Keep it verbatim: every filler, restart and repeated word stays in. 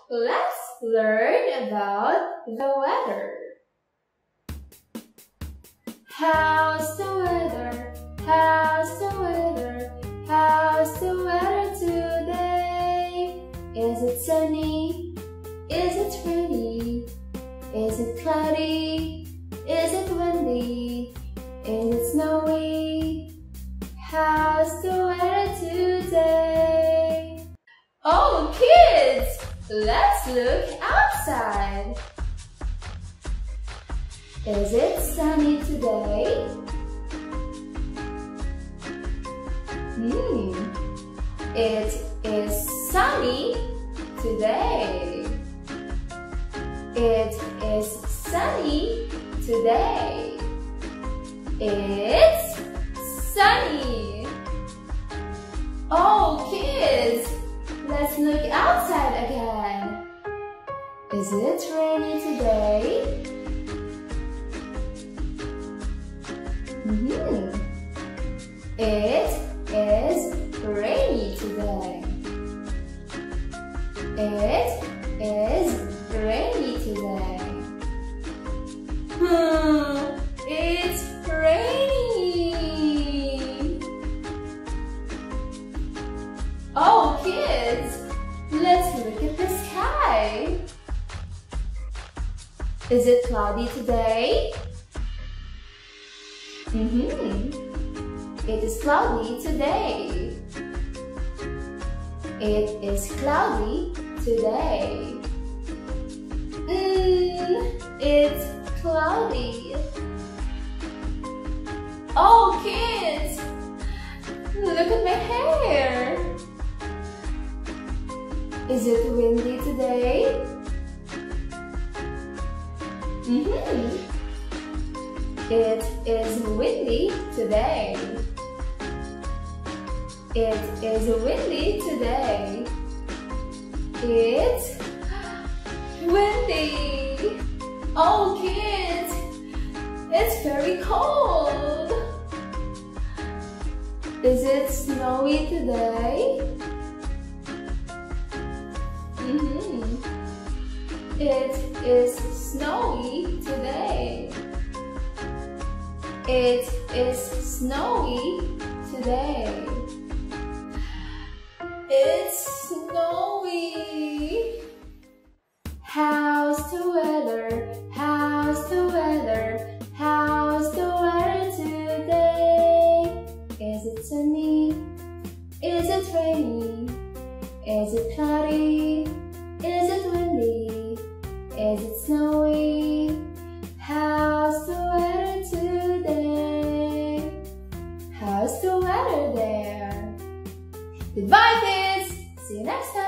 let's learn about the weather. How's the weather? How's the weather? How's the weather today? Is it sunny? Is it rainy? Is it cloudy? Is it windy? Is it snowy? How's the weather today? Oh, kids! Let's look outside. Is it sunny today? Hmm, it is sunny today. It is sunny today. It's sunny. Oh, kids, let's look outside again. Is it rainy today? Mm-hmm. It is rainy today. It is rainy today. Hmm, it's raining. Oh, kids, let's look at the sky. Is it cloudy today? Mm-hmm. It is cloudy today. It is cloudy today. Mm, it's cloudy. Oh, kids, look at my hair. Is it windy today? Mm-hmm. It is windy today. It is windy today. It's windy. Oh, kids, it's very cold. Is it snowy today? Mm-hmm. It is snowy today. It is snowy today. It's snowy. How's the weather? How's the weather? How's the weather today? Is it sunny? Is it rainy? Is it cloudy? Is it windy? Is it snowy? How's the weather today? How's the weather there? Goodbye, kids! See you next time!